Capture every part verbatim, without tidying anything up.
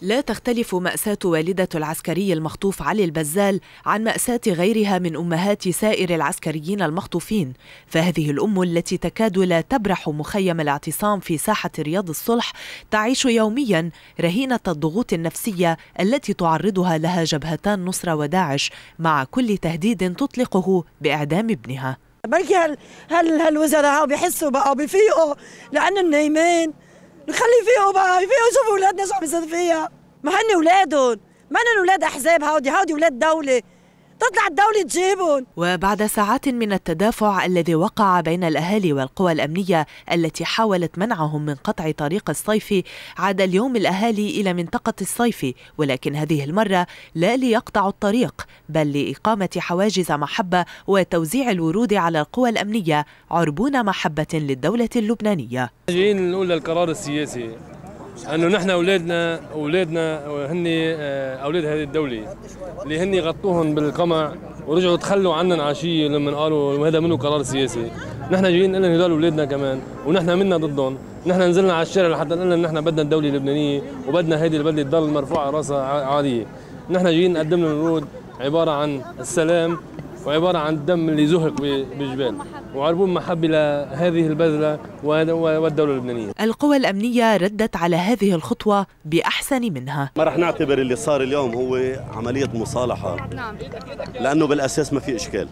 لا تختلف مأساة والدة العسكري المخطوف علي البزال عن مأساة غيرها من أمهات سائر العسكريين المخطوفين، فهذه الأم التي تكاد لا تبرح مخيم الاعتصام في ساحة رياض الصلح تعيش يوميا رهينة الضغوط النفسية التي تعرضها لها جبهتان نصرة وداعش مع كل تهديد تطلقه بإعدام ابنها. بركي هال هال هالوزراء بيحسوا بقى بيفيقوا لأنهم نايمين، نخلي فيقوا بقى يفيقوا يشوفوا أولادنا شو عم يصير فيها، ما هن أولادهم، ما هن أولاد أحزاب، هودي هودي أولاد دولة، تطلع الدولة تجيبهم. وبعد ساعات من التدافع الذي وقع بين الأهالي والقوى الأمنية التي حاولت منعهم من قطع طريق الصيفي، عاد اليوم الأهالي إلى منطقة الصيفي، ولكن هذه المرة لا ليقطعوا الطريق بل لإقامة حواجز محبة وتوزيع الورود على القوى الأمنية عربون محبة للدولة اللبنانية. جايين نقول للقرار السياسي انه نحن اولادنا اولادنا هن اولاد هذه الدوله اللي هن غطوهم بالقمع ورجعوا تخلوا عننا عشيه لما قالوا هذا منه قرار سياسي. نحن جايين نقول لهم هدول اولادنا كمان ونحن منا ضدهم. نحن نزلنا على الشارع لحتى نقول لهم نحن بدنا الدوله اللبنانيه وبدنا هذه البلده تضل مرفوعه راسها عاليه. نحن جايين نقدم لهم الورود عباره عن السلام وعباره عن الدم اللي زهق بالجبال وعربون محبة لهذه البذلة والدولة اللبنانية. القوى الأمنية ردت على هذه الخطوة بأحسن منها. ما رح نعتبر اللي صار اليوم هو عملية مصالحة لأنه بالأساس ما في إشكال.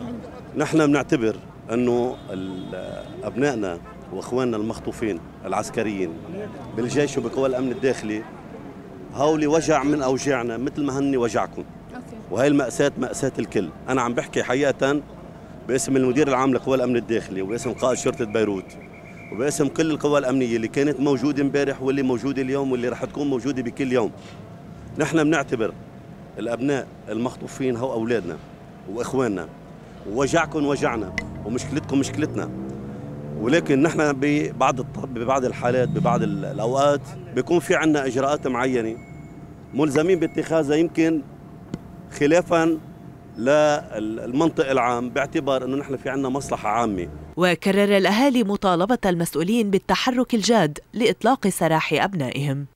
نحن بنعتبر أنه أبنائنا وأخواننا المخطوفين العسكريين بالجيش وبقوى الأمن الداخلي هولي وجع من أوجاعنا مثل ما هني وجعكم، وهي المأساة مأساة الكل. أنا عم بحكي حقيقة باسم المدير العام لقوى الأمن الداخلي وباسم قائد شرطة بيروت وباسم كل القوى الأمنية اللي كانت موجودة امبارح واللي موجودة اليوم واللي رح تكون موجودة بكل يوم. نحن بنعتبر الأبناء المخطوفين هو أولادنا وإخواننا، ووجعكم وجعنا ومشكلتكم مشكلتنا، ولكن نحن ببعض ببعض الحالات ببعض الأوقات بيكون في عنا إجراءات معينة ملزمين باتخاذها يمكن خلافاً للمنطق العام باعتبار أنه نحن في عنا مصلحة عامة. وكرر الأهالي مطالبة المسؤولين بالتحرك الجاد لإطلاق سراح أبنائهم.